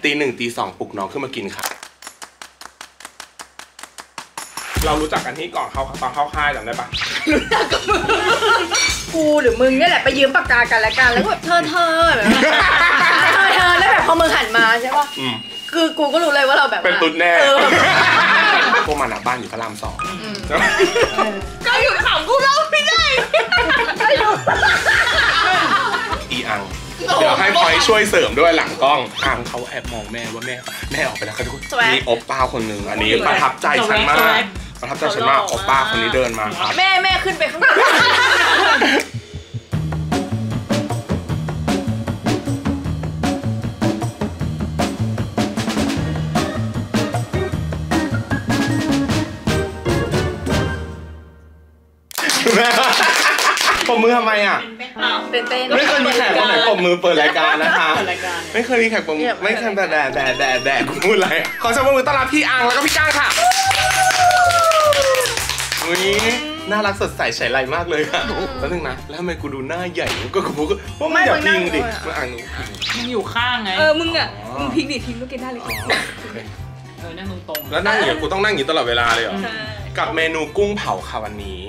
ตี 1 ตี 2ปลุกน้องขึ้นมากินค่ะเรารู้จักกันที่ก่อนเขาตอนเข้าค่ายจำได้ปะรู้จักกับมึงกูหรือมึงเนี่ยแหละไปยืมปากกากันแล้วกันแล้วแบบเธอแบบแล้วแบบพอมึงหันมาใช่ปะคือกูก็รู้เลยว่าเราแบบเป็นตุ๊ดแน่พวกมันอ่ะบ้านอยู่พระราม 2 ก็อยู่ข่าวกูเล่าไม่ได้อีอังเดี๋ยวให้พลอยช่วยเสริมด้วยหลังกล้องอังเขาแอบมองแม่ว่าแม่ออกไปแล้วเขาจะมีโอปป้าคนหนึ่งอันนี้ประทับใจฉันมากประทับใจฉันมากโอปป้าคนนี้เดินมาครับแม่ขึ้นไปข้างหลังปมมือทำไมอ่ะเต้นไม่เคยมีแขกคนไหนปมมือเปิดรายการนะคะไม่เคยมีแขกปมไม่เคยแดดกูพูดอะไรขอเชิญปมมือต้อนรับพี่อังแล้วก็พี่ก้างค่ะอุ้ยน่ารักสดใสใสไหลมากเลยค่ะแล้วนึงนะแล้วทำไมกูดูหน้าใหญ่ก็กูว่าไม่อยากพิงดิมาอ่างมึงอยู่ข้างไงมึงอ่ะมึงพิงดิพิงลูกกินได้เลยนั่งตรงแล้วนั่งอย่างกูต้องนั่งอย่างตลอดเวลาเลยเหรอกับเมนูกุ้งเผาค่ะวันนี้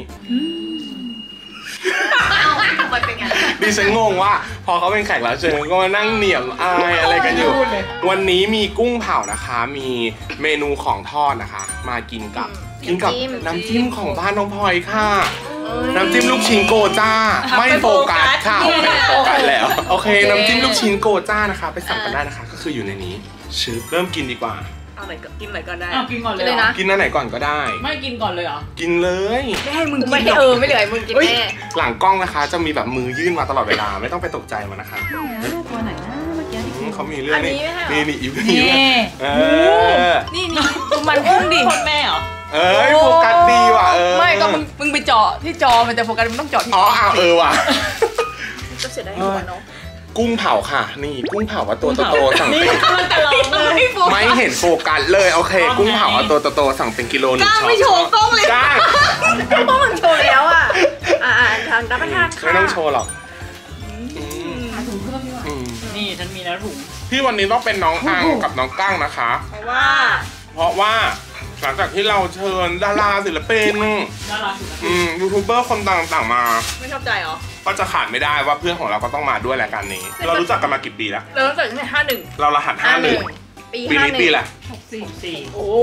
ดิฉันงงว่าพอเขาเป็นแขกรับเชิญก็มานั่งเหนี่ยมอายอะไรกันอยู่วันนี้มีกุ้งเผานะคะมีเมนูของทอดนะคะมากินกับน้ำจิ้มของบ้านน้องพลอยค่ะน้ำจิ้มลูกชิ้นโกจ้าไม่โฟกัสค่ะไม่โฟกัสแล้วโอเคน้ำจิ้มลูกชิ้นโกจ้านะคะไปสั่งกันได้นะคะก็คืออยู่ในนี้ชื่อเริ่มกินดีกว่าเอาอะไรกินอะไรก็ได้กินก่อนเลยนะกินอันไหนก่อนก็ได้ไม่กินก่อนเลยเหรอกินเลยไม่ให้มึงกินไม่เหลือมึงกินแน่หลังกล้องนะคะจะมีแบบมือยื่นมาตลอดเวลาไม่ต้องไปตกใจมันนะคะตัวไหนนะเมื่อกี้เขามีเรื่องนี่อีกนี่มันพุ่งดิคนแม่เหรอโฟกัสดีว่ะไม่ก็มึงไปเจาะที่จอมันจะโฟกัสมันต้องเจาะที่ว่ะก็เสียดายหัวเนาะกุ้งเผาค่ะนี่กุ้งเผาว่าตัวโตๆสั่งเป็นไม่เห็นโฟกัสเลยโอเคกุ้งเผาว่าตัวโตๆสั่งเป็นกิโลนึงก้างไม่โชว์กล้องเลยก้างเพราะมันโชว์แล้วอ่ะทางรับประทานค่ะไม่ต้องโชว์หรอกถุงเพิ่มดีกว่านี่ฉันมีแล้วถุงที่วันนี้ต้องเป็นน้องอังกับน้องก้างนะคะเพราะว่าหลังจากที่เราเชิญดาราศิลปินยูทูบเบอร์คนต่างๆมาไม่ชอบใจเหรอก็จะขาดไม่ได้ว่าเพื่อนของเราก็ต้องมาด้วยรายการนี้เรารู้จักกันมากี่ปีแล้วเรารู้จักตั้งแต่51 เรารหัส51ปีนี้ปีแหละ 64โอ้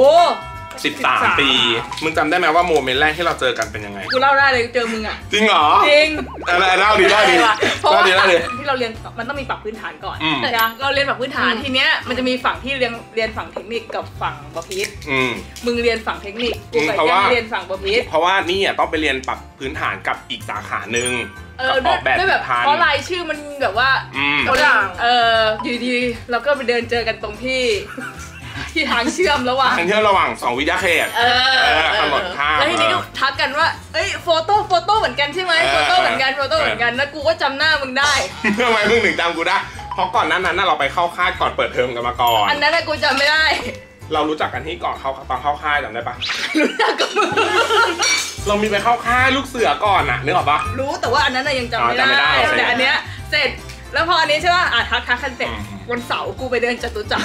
13 ปีมึงจำได้ไหมว่าโมเมนต์แรกที่เราเจอกันเป็นยังไงกูเล่าได้เลยเจอมึงอ่ะจริงเหรอจริงเล่าดีเพราะว่าที่เราเรียนมันต้องมีปรับพื้นฐานก่อนนะเราเรียนปรับพื้นฐานทีเนี้ยมันจะมีฝั่งที่เรียนฝั่งเทคนิคกับฝั่งประพิษมึงเรียนฝั่งเทคนิคกูกับแกเรียนฝั่งประพิษเพราะว่านี่ต้องไปเรียนปรับพื้นฐานกับอีกสาขาหนึ่งด้วยแบบเพราะรายชื่อมันแบบว่าอยู่ดีเราก็ไปเดินเจอกันตรงที่ทางเชื่อมระหว่าง2วิทยาเขตถนนข้ามแล้วทีนี้ก็ทักกันว่าเอ้ยโฟโต้เหมือนกันใช่ไหมโฟโต้เหมือนกันแล้วกูก็จำหน้ามึงได้ทำไมมึงถึงจำกูได้เพราะก่อนนั้นเราไปเข้าค่ายก่อนเปิดเทอมกันมาก่อนอันนั้นกูจำไม่ได้เรารู้จักกันที่ก่อนตอนเข้าค่ายจำได้ปะรู้จักกับมึงเรามีไปเข้าค่ายลูกเสือก่อนน่ะนึกออกปะรู้แต่ว่าอันนั้นยังจำไม่ได้แต่อันเนี้ยเสร็จแล้วพออันนี้ใช่ป่ะทักคันเสร็จวันเสาร์กูไปเดินจตุจักร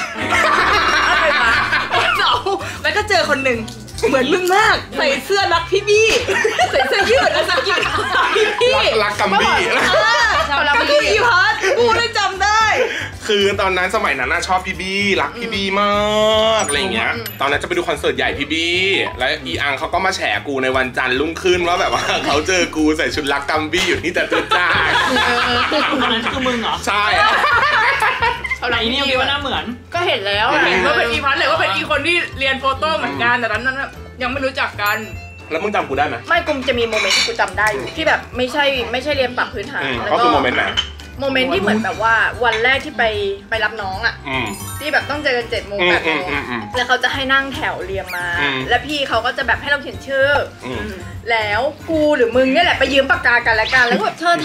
วันเสาร์แล้วก็เจอคนหนึ่งเหมือนมึงมากใส่เสื้อรักพี่บี้ใส่เสื้อยืดแล้วสกินพี่รักกัมบี้ก็คืออีพัทกูได้จำได้คือตอนนั้นสมัยนั้นชอบพี่บี้รักพี่บี้มากอะไรเงี้ยตอนนั้นจะไปดูคอนเสิร์ตใหญ่พี่บี้แล้วอีอังเขาก็มาแฉกูในวันจันทร์รุ่งขึ้นว่าแบบว่าเขาเจอกูใส่ชุดรักกัมบี้อยู่ที่จตุจักรอันนั้นคือมึงเหรอใช่อะไรนี่ยังคิดว่าหน้าเหมือนก็เห็นแล้วเห็นว่าเป็นอีพัทเลยว่าเป็นอีคนที่เรียนโฟโต้เหมือนกันแต่ตอนนั้นยังไม่รู้จักกันแล้วมึงจำกูได้ไหมไม่กูจะมีโมเมนต์ที่กูจำได้อยู่ที่แบบไม่ใช่เรียนปรับพื้นฐานแล้วก็คือโมเมนต์ไหนโมเมนต์ที่เหมือนแบบว่าวันแรกที่ไปรับน้องอ่ะที่แบบต้องเจอกัน7 โมง8 โมงแล้วเขาจะให้นั่งแถวเรียงมาแล้วพี่เขาก็จะแบบให้เราเขียนชื่อแล้วกูหรือมึงเนี่ยแหละไปยืมปากกากันแล้วกันแล้วก็แบบเธอ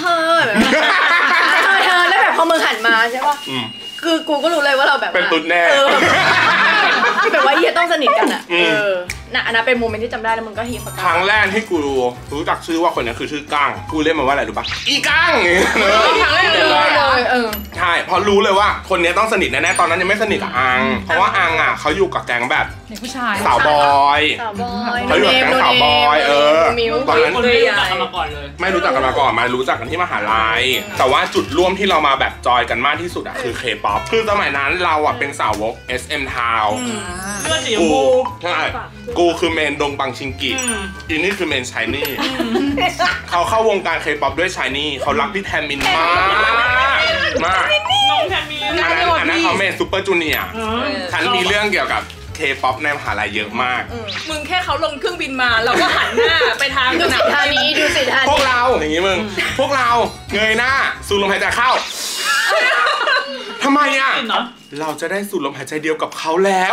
แล้วแบบพอมึงหันมาใช่ปะคือกูก็รู้เลยว่าเราแบบเป็นตุ๊ดแน่แบบว่าเฮียต้องสนิทกันอ่ะอันนั้นเป็นโมเมนต์ที่จำได้แล้วมึงก็ฮีปากครั้งแรกที่กูรู้จักชื่อว่าคนนี้คือชื่อก้างกูเรียกมันว่าอะไรรู้ปะอีก้างครั้งแรกเลยใช่พอรู้เลยว่าคนนี้ต้องสนิทแน่ๆตอนนั้นยังไม่สนิทกับอังเพราะว่าอังอ่ะเขาอยู่กับแก๊งแบบผู้ชายสาวบอยเขาอยู่กับแก๊งสาวบอยตอนนั้นไม่รู้จักกันมาก่อนเลยไม่รู้จักกันมาก่อนมารู้จักกันที่มหาลัยแต่ว่าจุดร่วมที่เรามาแบบจอยกันมากที่สุดอ่ะคือ K-pop คือสมัยนั้นเราอ่ะเป็นสาวก SM Town กูใช่กูคือเมนดงบังชิงกิอีนี่คือเมนชายนี่เขาเข้าวงการ K-pop ด้วยชายนี่เขารักพี่แทมมินมากน้องแทมมินอันนั้นเขาเมนซูเปอร์จูเนียร์ฉันมีเรื่องเกี่ยวกับK-pop ในมหาลัยเยอะมากมึงแค่เขาลงเครื่องบินมาเราก็หันหน้าไปทางสนามธานีดูสิท่านพวกเราอย่างงี้มึงพวกเราเงยหน้าสูดลมหายใจเข้าทำไมอ่ะเราจะได้สูดลมหายใจเดียวกับเขาแล้ว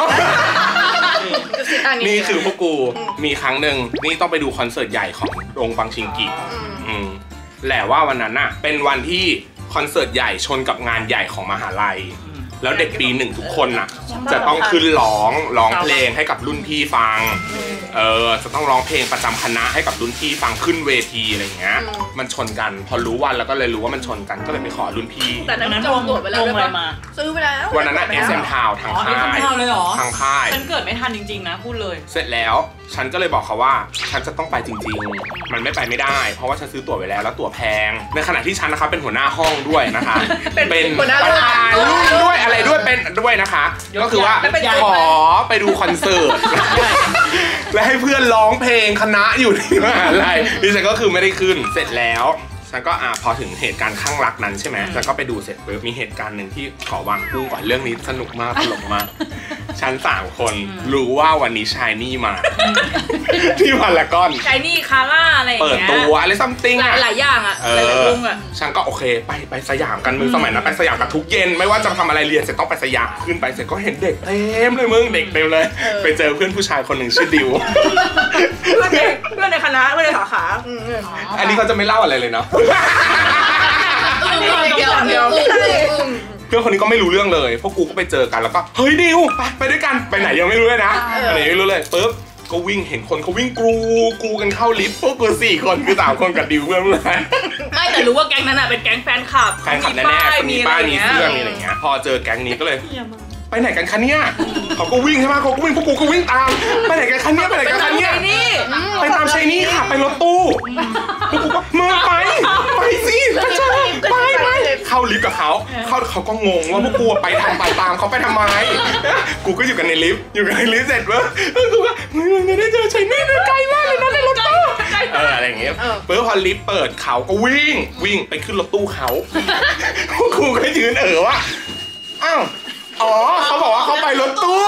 นี่คือพวกกูมีครั้งหนึ่งนี่ต้องไปดูคอนเสิร์ตใหญ่ของดงบังชิงกิแหละว่าวันนั้นน่ะเป็นวันที่คอนเสิร์ตใหญ่ชนกับงานใหญ่ของมหาลัยแล้วเด็กปีหนึ่งทุกคนน่ะจะต้องขึ้นร้องเพลงให้กับรุ่นพี่ฟังจะต้องร้องเพลงประจำคณะให้กับรุ่นพี่ฟังขึ้นเวทีอะไรเงี้ยมันชนกันพอรู้วันแล้วก็เลยรู้ว่ามันชนกันก็เลยไปขอรุ่นพี่แต่นั้นจองตั๋วไปแล้วด้วยป่ะซื้อไปแล้ววันนั้นน่ะ SM Town ทางค่ายทางค่ายฉันเกิดไม่ทันจริงๆนะพูดเลยเสร็จแล้วฉันก็เลยบอกเขาว่าฉันจะต้องไปจริงๆมันไม่ไปไม่ได้เพราะว่าฉันซื้อตั๋วไว้แล้วตั๋วแพงในขณะที่ฉันนะคะเป็นหัวหน้าห้องด้วยนะคะเป็นประธานรุ่นด้วยอะไรด้วยเป็นด้วยนะคะก็คือว่าขอไปดูคอนเสิร์ตและให้เพื่อนร้องเพลงคณะอยู่ในมหาลัยดิฉันก็คือไม่ได้ขึ้นเสร็จแล้วฉันก็พอถึงเหตุการณ์ข้างรักนั้นใช่ไหมฉันก็ไปดูเสร็จปุ๊บมีเหตุการณ์หนึ่งที่ขอวางกุ้งก่อนเรื่องนี้สนุกมากตลกมากฉัน3 คนรู้ว่าวันนี้ชายนี่มาที่พารากอนชายนี่คาร่าอะไรอย่างเงี้ยเปิดตัวอะไรซัมติงหลายอย่างอ่ะหลายๆวงอ่ะฉันก็โอเคไปสยามกันมึงสมัยนั้นไปสยามกันทุกเย็นไม่ว่าจะทำอะไรเรียนเสร็จต้องไปสยามขึ้นไปเสร็จก็เห็นเด็กเต็มเลยมึงเด็กเต็มเลยไปเจอเพื่อนผู้ชายคนหนึ่งชื่อดิวเพื่อนในคณะเพื่อนในสาขาอันนี้เขาจะไม่เล่าอะไรเลยเนาะเพื่อนคนนี้ก็ไม่รู้เรื่องเลยพวกกูก็ไปเจอกันแล้วก็เฮ้ยดิวไปด้วยกันไปไหนยังไม่รู้เลยนะอะไรไม่รู้เลยปุ๊บก็วิ่งเห็นคนเขาวิ่งกูกันเข้าลิฟต์พวกกู4 คนคือ3 คนกับดิวเพื่อนเลยไม่แต่รู้ว่าแก๊งนั้นเป็นแก๊งแฟนคลับแน่ๆมีป้ายมีเสื้อมีอะไรเงี้ยพอเจอแก๊งนี้ก็เลยไปไหนกันคะเนี่ยเขาก็วิ่งใช่ไหมเขาก็วิ่งพวกกูก็วิ่งตามไปไหนกันคะเนี่ยไปไหนกันคะเนี่ยไปตามชายนี่ค่ะไปรถตู้พวกกูก็มึงไปสิไปเข้าลิฟต์กับเขาก็งงว่าพวกกูไปตามเขาไปทำไมกูก็อยู่กันในลิฟต์เสร็จเว้ยกูก็มึงไม่ได้เจอชายนี่ไกลมากเลยนะในรถตู้อะไรอย่างเงี้ยเปิดพอลิฟต์เปิดเขาก็วิ่งไปขึ้นรถตู้เขาพวกกูก็ยืนว่าอ้าวอ๋อเขาบอกว่าเขาไปรถตู้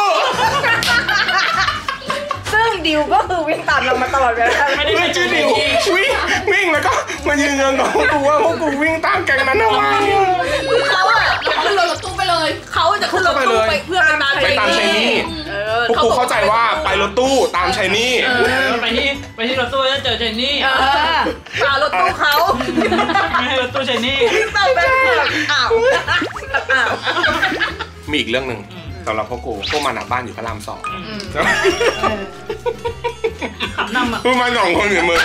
ซึ่งดิวก็คือวิ่งตามเรามาตลอดเวลาไม่ได้ชื่อดิววิ่งแล้วก็มายืนยันกับพวกกูว่าพวกกูวิ่งตามแก๊งนั้นทำไมเขาขึ้นรถตู้ไปเลยเขาจะขึ้นรถตู้ไปเพื่อไปตามชายนี่พวกกูเข้าใจว่าไปรถตู้ตามชายนี่ไปที่รถตู้จะเจอชายนี่ตามรถตู้เขาไม่ให้รถตู้ชายนี่ตามไปอ้าวมีอีกเรื่องหนึ่งสำหรับพวกมันบ้านอยู่พระราม 2 ขับนำอ่ะพวกมัน2 คนอยู่มึง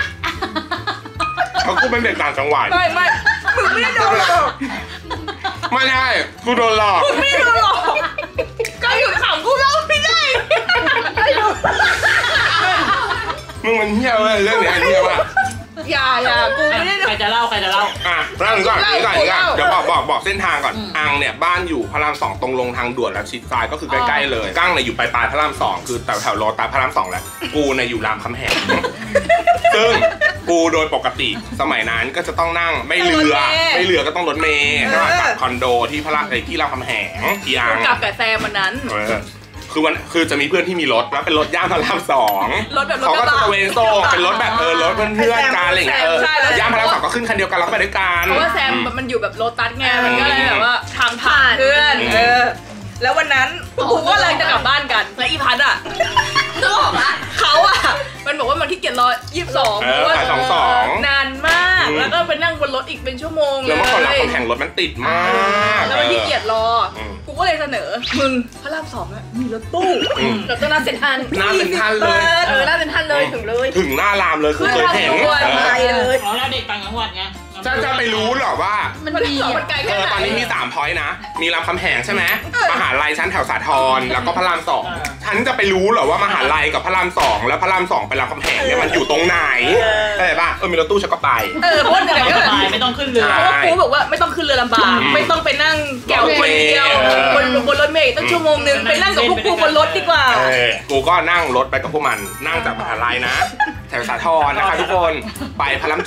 เขากูเป็นเด็กต่างจังหวัดไม่มึงไม่ได้โดนหลอกไม่ใช่กูโดนหลอกไม่โดนหลอกก็หยุดขำกูเล่าไม่ได้มึงมันเหี้ยเว้ยเรื่องนี้เหี้ยว่ะอย่ากูไม่ได้ใครจะเล่าเล่าก่อนเดี๋ยวบอกเส้นทางก่อนอังเนี่ยบ้านอยู่พระราม 2ตรงลงทางด่วนแล้วชิดซ้ายก็คือใกล้ๆเลยกั้งเนี่ยอยู่ปลายพระราม 2คือแถวโลตัสพระราม 2แหละกูเนี่ยอยู่รามคำแหงซึ่งกูโดยปกติสมัยนั้นก็จะต้องนั่งไม่เรือก็ต้องรถเมล์ใช่ไหมกลับคอนโดที่ที่รามคำแหงที่อังกลับกับแซมวันนั้นคือจะมีเพื่อนที่มีรถแล้วเป็นรถย่านพระราม 2 รถแบบเขาก็จะเวนโซเป็นรถแบบรถเพื่อนกันอะไรอย่างเงี้ยย่านพระราม 2ก็ขึ้นคันเดียวกันแล้วก็ไปด้วยกันเพราะว่าแซมมันอยู่แบบโลตัสไงมันก็เลยแบบว่าทางผ่านเพื่อนแล้ววันนั้นกูก็เลยจะกลับบ้านกันและอีพัดนึกออกปะเขามันบอกว่ามันขี้เกียจรอ22เพราะว่านานมากแล้วก็ไปนั่งบนรถอีกเป็นชั่วโมงเลยแล้วเมื่อก่อนรามคำแหงรถมันติดมากแล้วมันขี้เกียจรอกูก็เลยเสนอมึงพระราม2อ่ะมีรถตู้รถตู้หน้าเซ็นทรัลหน้าเซ็นทรัลเลยหน้าเซ็นทรัลเลยถึงหน้ารามเลยคือเคยเห็นไปเลยอ๋อเราเด็กต่างจังหวัดไงจะไปรู้หรอว่ามันมีไกลแค่ไหนตอนนี้มี3 พอยต์นะมีรามคำแหงใช่ไหมมหาลัยชั้นแถวสาทรแล้วก็พระราม2ฉันจะไปรู้หรอว่ามหาลัยกับพระราม2แล้วพระราม2ไปรามคำแหงเนี่ยมันอยู่ตรงไหนอะไรป่ะมีรถตู้ฉันก็ไปเพราะไหนก็ไม่ต้องขึ้นเรือเพราะครูบอกว่าไม่ต้องขึ้นเรือลำบากไม่ต้องไปนั่งแก้วคนเดียวบนรถเมล์ตั้งชั่วโมงนึงไปนั่งกับพวกกูบนรถดีกว่ากูก็นั่งรถไปกับพวกมันนั่งจากมหาลัยนะแถวสาทรนะคะทุกคนไปพระราม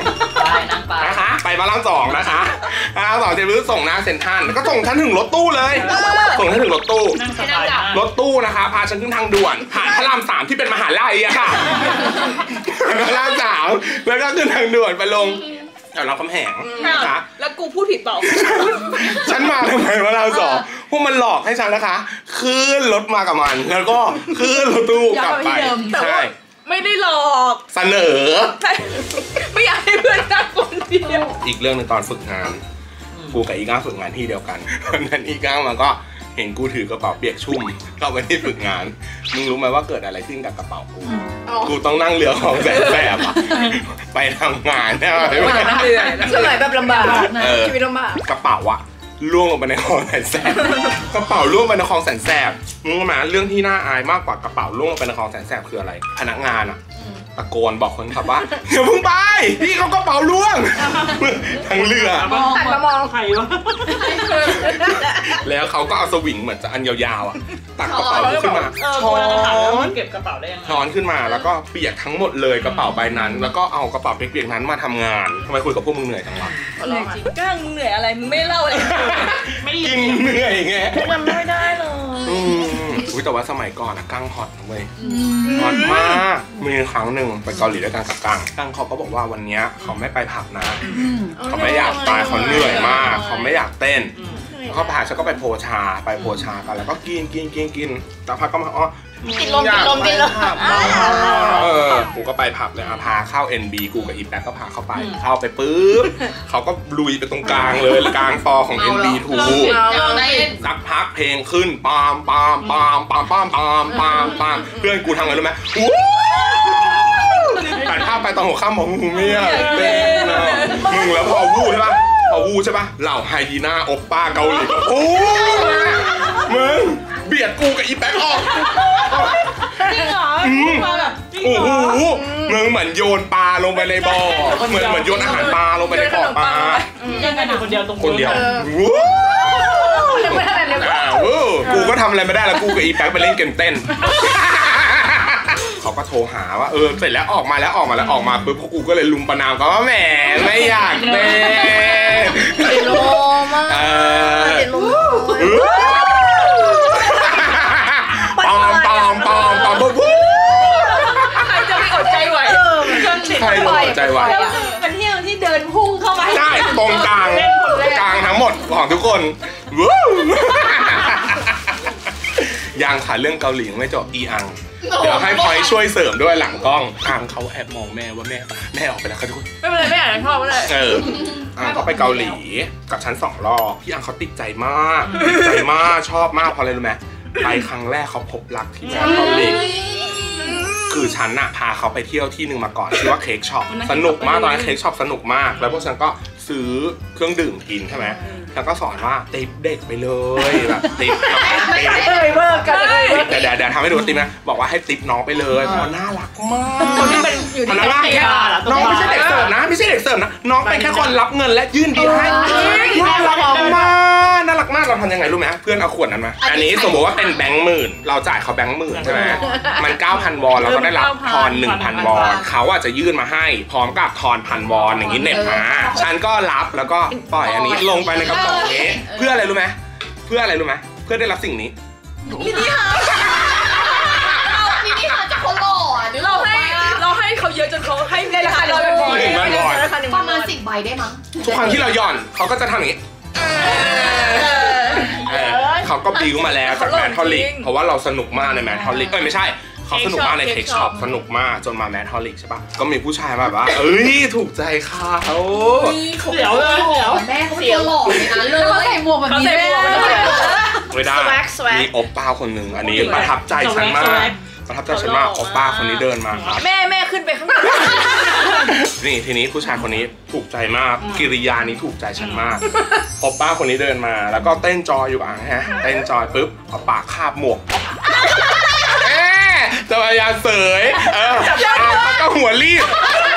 2นะคะไปพระราม2นะคะพระราม2เสร็จปุ๊บส่งหน้าเซ็นทรัลก็ส่งฉันถึงรถตู้เลยส่งฉันถึงรถตู้นะคะพาฉันขึ้นทางด่วนผ่านพระราม3ที่เป็นมหาลัยอะค่ะพระราม3แล้วก็ขึ้นทางด่วนไปลงแถวรามคำแหงนะคะแล้วกูพูดผิดเปล่าฉันมาทำไมพระราม2พวกมันหลอกให้ฉันนะคะขึ้นรถมากับมันแล้วก็ขึ้นรถตู้กลับไปใช่ไม่ได้หลอกเสนอไม่อยากให้เพื่อนนั่งคนเดียวอีกเรื่องนึงตอนฝึกงานกูกับอีก้าฝึกงานที่เดียวกันวันนั้นอีก้ามันก็เห็นกูถือกระเป๋าเปียกชุ่มเข้าไปที่ฝึกงานมึงรู้ไหมว่าเกิดอะไรขึ้นกับกระเป๋ากูต้องนั่งเรือของแสนแบบไปทำงานเนี่ยนั่งเรือสมัยแบบลำบากชีวิตลำบากกระเป๋าอะล่วงลงไปในคลองแสนแสบกระเป๋าล่วงไปในคลองแสนแสบมึงรู้ไหมเรื่องที่น่าอายมากกว่ากระเป๋าล่วงลงไปในคลองแสนแสบคืออะไรพนักงานอะตะโกนบอกคนขับว่าอย่าเพิ่งไปพี่เขากระเป๋าล่วงทั้งเรือหันมามองใครวะแล้วเขาก็เอาสวิงเหมือนจะอันยาวๆอ่ะตักกระเป๋าขึ้นมาช้อนเก็บกระเป๋าได้ยังไงช้อนขึ้นมาแล้วก็เปียกทั้งหมดเลยกระเป๋าใบนั้นแล้วก็เอากระเป๋าเปียกๆนั้นมาทำงานทำไมคุยกับพวกมึงเหนื่อยจังวะเหนื่อยจริงก้างมึงเหนื่อยอะไรมึงไม่เล่าเลยไม่กินเหนื่อยไงจำไม่ได้เลยแต่ว่าสมัยก่อนอะกั้งฮอตเว้ยฮอตมากมีครั้งหนึ่งไปเกาหลีด้วยกันกับกั้งเขาก็บอกว่าวันนี้เขาไม่ไปผับนะเขาไม่อยากตายเขาเหนื่อยมากเขาไม่อยากเต้นเขาพาฉันก็ไปโพชากันแล้วก็กินแล้วพักก็มากินลมกูก็ไปผับเลยพาเข้า NB กูกับอีแป๊กก็พาเข้าไปเข้าไปปุ๊บเขาก็ลุยไปตรงกลางเลยกลางฟอของ NB ถูกสักพักเพลงขึ้นปามเพื่อนกูทำไงรู้ไหมตัดภาพไปตอนหัวค่ำของมึงเนี่ยเต้นมึงแล้วพอวูใช่ปะเหล่าไฮยีน่าโอปป้าเกาหลีโอ้มึงเบียดกูกับอีแป๊กออกจริงเหรอมาแบบโอ้โหมึงเหมือนโยนปลาลงไปในบ่อเหมือนโยนอาหารปลาลงไปในบ่อปลายังไงอยู่คนเดียวตรงคนเดียวกูก็ทำอะไรไม่ได้แล้วกูกับอีแป๊กไปเล่นเกมเต้นเขาก็โทรหาว่าเสร็จแล้วออกมาปุ๊บพวกกูก็เลยลุมประนามเขาว่าแหมไม่อยากเต้นติดลมติดลมปอมใครจะไม่อดใจไหวใครจะอดใจไหวมันที่เดินพุ่งเข้ามาใช่ตรงกลางทั้งหมดของทุกคนยังค่ะเรื่องเกาหลีไม่จบอีอังเดี๋ยวให้พลอยช่วยเสริมด้วยหลังกล้องอังเขาแอบมองแม่ว่าแม่ออกไปแล้วค่ะทุกคนไม่เป็นไรแม่อ่านชอบเลยอังเขาไปเกาหลีกับฉัน2 รอบพี่อังเขาติดใจมากชอบมากเพราะอะไรรู้ไหมไปครั้งแรกเขาพบรักที่แม่เกาหลีคือฉันน่ะพาเขาไปเที่ยวที่หนึ่งมาก่อนชื่อว่าเค้กช็อปสนุกมากตอนนั้นเค้กช็อปสนุกมากแล้วพวกฉันก็ซื้อเครื่องดื่มกินใช่ไหมแล้วก็สอนว่าติปเด็กไปเลยแบบติปเบิร์กันเดี๋ยวทำให้ดูติปนะบอกว่าให้ติปน้องไปเลยเพราะน่ารักมากพนักงานแค่น้องไม่ใช่เด็กเสิร์ฟนะน้องเป็นแค่คนรับเงินและยื่นบิลให้น่ารักมากเราทำยังไงรู้ไหมเพื่อนเอาขวดนั้นมาอันนี้สมมติว่าเป็นแบงค์หมื่นเราจ่ายเขาแบงค์หมื่นใช่ไหมมัน 9,000 วอนเราก็ได้รับทอน 1,000 วอนเขาอาจจะยื่นมาให้พร้อมกับทอน 1,000 วอนอย่างนี้เน็ตมาฉันก็รับแล้วก็ปล่อยอันนี้ลงไปในกระป๋องนี้เพื่ออะไรรู้ไหมเพื่อได้รับสิ่งนี้มินิฮาร์จะคนหล่อเราให้เขาเยอะจนเขาให้ในราคาเราเป็นประมาณ10 ใบได้มั้งทุกครั้งที่เราหย่อนเขาก็จะทำอย่างนี้เขาก็บิวมาแล้วจากแมททอลิกเพราะว่าเราสนุกมากในแมททอลิกไม่ใช่เขาสนุกมากในเค้กช็อปสนุกมากจนมาแมทฮอลลิกใช่ปะก็มีผู้ชายแบบว่าเอ้ยถูกใจเขาเสียวเลยเสียวแม่เขาเป็นตัวหล่อเลยนะเลยเขาใส่หมวกแบบนี้ไม่ได้มีโอปป้าคนหนึ่งอันนี้ประทับใจฉันมากโอปป้าคนนี้เดินมาครับแม่ขึ้นไปข้างบนนี่ทีนี้ผู้ชายคนนี้ถูกใจมากกิริยานี้ถูกใจฉันมากโอปป้าคนนี้เดินมาแล้วก็เต้นจอยอยู่ฮะเต้นจอยปุ๊บเอาปากคาบหมวกจะพยายามเสยเขาก็หัวรีบ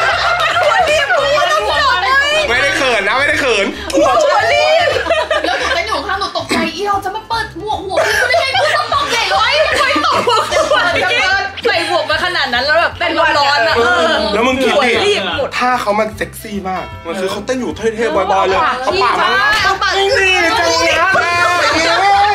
ไม่ได้เขินนะไม่ได้เขินหัวรีบแล้วหนูเป็นอยู่ข้างหนูตกใจอีเราจะมาเปิดหมวกพี่ได้ไงกูต้องตกใหญ่เลยไม่ตกหัวใส่หมวกมาขนาดนั้นแล้วแบบเต้นร้อนอ่ะแล้วมึงคิดดิถ้าเขามันเซ็กซี่มากมันคือเขาเต้นอยู่เท่ๆบ่อยๆเลยเขาปากมันนี่จังเลย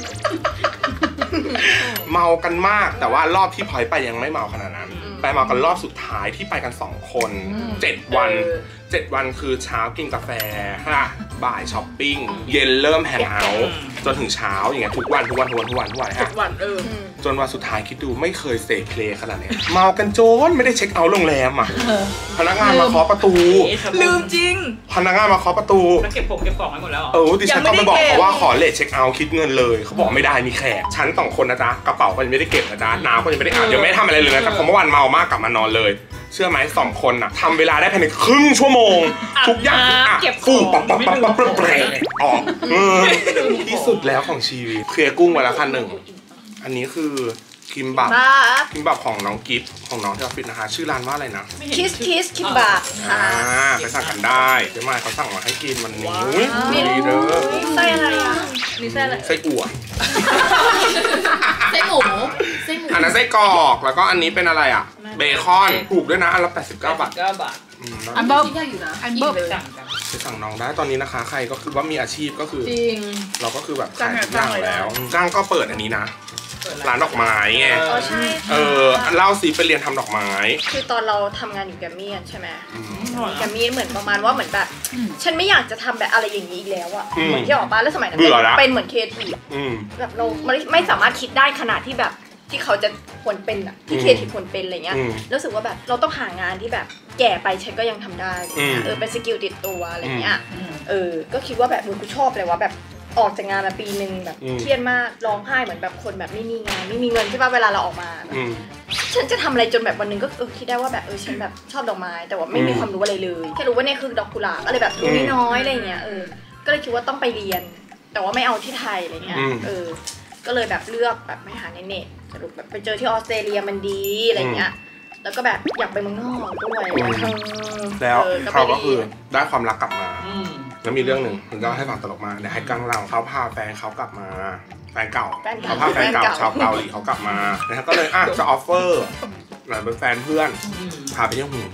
เมากันมากแต่ว่ารอบที่พลอยไปยังไม่เมาขนาดนั้นไปเมากันรอบสุดท้ายที่ไปกัน2คน7 วันคือเช้ากินกาแฟบ่ายช้อปปิ้งเย็นเริ่มแฮงเอาท์จนถึงเช้าอย่างเงี้ยทุกวันฮะจนวันสุดท้ายคิดดูไม่เคยเสพเพลขนาดนี้เมากันโจนไม่ได้เช็คเอาท์โรงแรมอ่ะพนักงานมาเคาะประตูลืมจริงพนักงานมาเคาะประตูแล้วเก็บของไว้หมดแล้วดิฉันก็ไปบอกเขาว่าขอเลทเช็คเอาท์คิดเงินเลยเขาบอกไม่ได้มีแขกฉัน2 คนนะจ๊ะกระเป๋าก็ยังไม่ได้เก็บนะจ๊ะน้ำก็ยังไม่ได้อาบยังไม่ทำอะไรเลยนะแต่ผมเมื่อวันเมามากกลับมานอนเลยเชื่อไหม2 คนน่ะทำเวลาได้ภายในครึ่งชั่วโมงทุกอย่างฟูปับออกที่สุดแล้วของชีวิตเคลียร์กุ้งไว้แล้วคันหนึ่งอันนี้คือคิมบับของน้องกิฟต์ของน้องที่ออฟฟิศนะคะชื่อร้านว่าอะไรนะคิสคิมบับไปสั่งกันได้เจ๊มาเขาสั่งมาให้กินวันนี้ดีเด้อไส้อะไรอ่ะนี่ไส้อะไรไส้อั่วไส้หมูอันนั้นไส้กรอกแล้วก็อันนี้เป็นอะไรอ่ะเบคอนถูกด้วยนะอันละ89 บาทอันเบิร์กอยู่นะอันเบิร์กไปสั่งน้องได้ตอนนี้นะคะใครก็คือว่ามีอาชีพก็คือเราก็คือแบบขายทุกอย่างแล้วจ้างก็เปิดอันนี้นะร้านดอกไม้ไงใช่เล่าสิไปเรียนทำดอกไม้คือตอนเราทำงานอยู่แกมมี่ใช่ไหมแกมมี่เหมือนประมาณว่าเหมือนแบบฉันไม่อยากจะทำแบบอะไรอย่างนี้อีกแล้วอะเหมือนที่ออกมาแล้วสมัยนั้นเป็นเหมือนเคทีแบบเราไม่สามารถคิดได้ขนาดที่แบบที่เขาจะควรเป็นอะที่เคทีควรเป็นอะไรเงี้ยรู้สึกว่าแบบเราต้องหางานที่แบบแก่ไปฉันก็ยังทำได้เป็นสกิลติดตัวอะไรเงี้ยก็คิดว่าแบบกูชอบเลยว่าแบบออกจากงานมาปีนึงแบบเครียดมากร้องไห้เหมือนแบบคนแบบไม่มีงานไม่มีเงินใช่ป่ะเวลาเราออกมาฉันจะทำอะไรจนแบบวันนึงก็คิดได้ว่าแบบฉันแบบชอบดอกไม้แต่ว่าไม่มีความรู้อะไรเลยแค่รู้ว่านี่คือดอกกุหลาบอะไรแบบรู้น้อยอะไรเงี้ยก็เลยคิดว่าต้องไปเรียนแต่ว่าไม่เอาที่ไทยอะไรเงี้ยก็เลยแบบเลือกแบบไม่หาในเน็ตสรุปแบบไปเจอที่ออสเตรเลียมันดีอะไรเงี้ยแล้วก็แบบอยากไปเมืองนอกด้วยแล้วเขาก็คือได้ความรักกลับมาแล้วมีเรื่องหนึ่งผมจะให้ฟังตลกมาเดี๋ยวให้กังเราเขาพาแฟนเขากลับมาแฟนเก่าเขาพาแฟนเก่าชาวเกาหลีเขากลับมาแล้วก็เลยจะออฟเฟอร์หน่อยเป็นแฟนเพื่อนพาไปเที่ยวหัว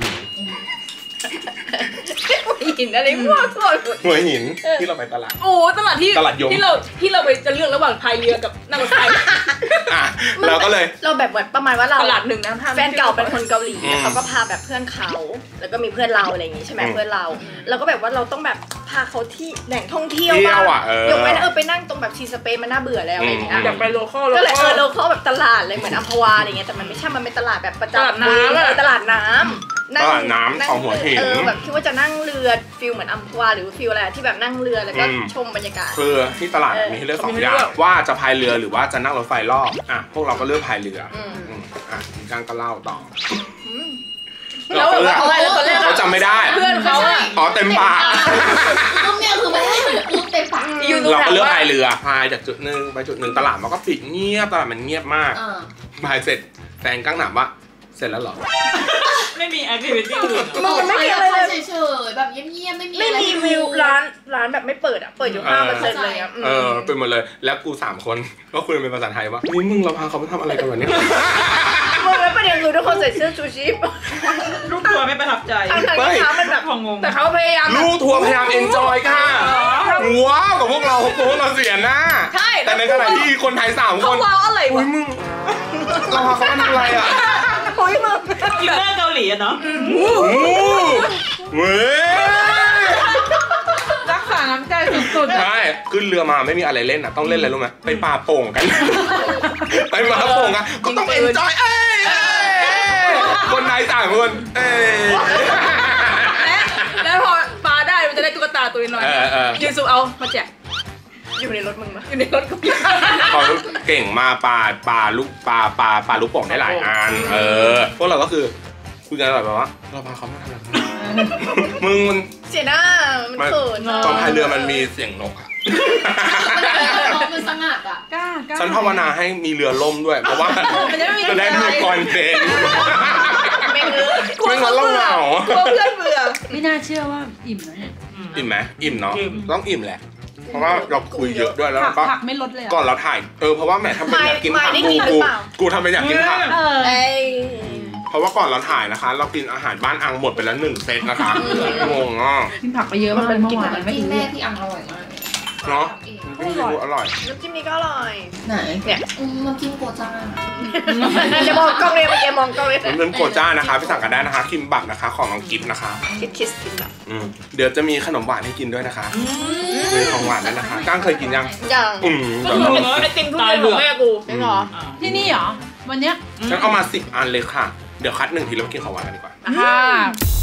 หินอะไรพวกหัวหินที่เราไปตลาดตลาดยมที่เราไปจะเลือกระหว่างพายเรือกับนั่งรถไฟเราก็เลยเราแบบประมาณว่าเราตลาดหนึ่งนะแฟนเก่าเป็นคนเกาหลีเขาก็พาแบบเพื่อนเขาแล้วก็มีเพื่อนเราอะไรอย่างงี้ใช่ไหมเพื่อนเราแล้วก็แบบว่าเราต้องแบบพาเขาที่แหล่งท่องเที่ยวบ้างยกเว้นไปนั่งตรงแบบชีสเปนมันน่าเบื่อแล้วอะไรอย่างเงี้ยอยากไปโลคอลก็เลยโลคอลแบบตลาดเลยเหมือนอัมพวาอะไรเงี้ยแต่มันไม่ใช่มันเป็นตลาดแบบประจำตลาดน้ำของหัวหินแบบคิดว่าจะนั่งเรือฟิลเหมือนอัมพวาหรือฟิลอะไรที่แบบนั่งเรือแล้วก็ชมบรรยากาศคือที่ตลาดมีให้เลือก2 อย่างว่าจะพายเรือหรือว่าจะนั่งรถไฟรอบพวกเราก็เลือกพายเรือการก็เล่าต่อแล้วเขาจำไม่ได้เพื่อนเขาเต็มปากเนี่ยคือไม่ให้พูดเต็มปากเราก็เลือกพายเรือพายจากจุดหนึ่งไปจุดหนึ่งตลาดมันก็ปิดเงียบตลาดมันเงียบมากพายเสร็จแฟนกั้งถามว่าเสร็จแล้วเหรอไม่มีแอคทิวิตี้อื่นมันไม่มีอะไรเลยเฉยๆแบบเงียบๆไม่มีวิวร้านแบบไม่เปิดเปิดอยู่5%เลยเป็นหมดเลยแล้วกู3 คนก็คุยเป็นภาษาไทยว่านี่มึงเราพาเขาไปทำอะไรกันวะเนี่ยมึงแล้วประเด็นคือทุกคนใส่เสื้อชูชีพลูกทัวร์ไม่ประทับใจทั้งที่มันแบบงงแต่เขาพยายามลูกทัวร์พยายามเอนจอยค่ะว้าวกับพวกเราเสียหน้าใช่แต่ในขณะที่คนไทย3 คนว้าวอะไรวะมึงเราพาเขาไปทำอะไรอ่ะโอ้ยมึงกินเรื่องเกาหลีอะเนาะเว้ยรักษาน้ำใจสุดๆใช่ขึ้นเรือมาไม่มีอะไรเล่นอ่ะต้องเล่นอะไรรู้ไหมไปปาโป่งกันไปปาโป่งกันก็ต้องเอนจอยคนไทย3 คนแล้วพอปาได้มันจะได้ตุ๊กตาตัวน้อยยืนซูเอามาแจกอยู่ในรถมึงมาอยู่ในรถกูเขาเก่งมาปลาลูกโป่งได้หลายอันพวกเราก็คือคุยกันแบบว่าเราพาเขามาทำอะไรมึงมันเสียหน้ามันเขินตอนพายเรือมันมีเสียงนกอะมันสงัดอะฉันภาวนาให้มีเรือล่มด้วยเพราะว่าจะได้มีคอนเทนต์ไม่งั้นเราเหงากลัวเพื่อนเบื่อไม่น่าเชื่อว่าอิ่มนะเนี่ยอิ่มไหมอิ่มเนาะต้องอิ่มแหละเพราะว่าเราคุยเยอะด้วยแล้วก็ผักไม่ลดเลยก่อนเราถ่ายเพราะว่าแม่ทำเป็นอยากกินผักกูทำเป็นอยากกินผักเพราะว่าก่อนเราถ่ายนะคะเรากินอาหารบ้านอังหมดไปแล้ว1 เซตนะคะงงอ่ะกินผักไปเยอะมากเลยเมื่อวานกินแม่ที่อังอร่อยมากเนาะน้ำจิ้มอร่อยน้ำจิ้มนี้ก็อร่อยไหนเนี่ยน้ำจิ้มโกจ้าจะมองกล้องเลยไม่แกมองกล้องเลยน้ำจิ้มโกจ้านะคะไปสั่งกันได้นะคะคิมบับนะคะของน้องกิฟต์นะคะคิสคิมบับเดี๋ยวจะมีขนมหวานให้กินด้วยนะคะมีของหวานด้วยนะคะก้างเคยกินยังก็เหมือนไอติมทุเรียนของแม่กูไม่หรอที่นี่เหรอวันเนี้ยฉันเอามา10 อันเลยค่ะเดี๋ยวคัด1 ทีแล้วกินของหวานกันดีกว่า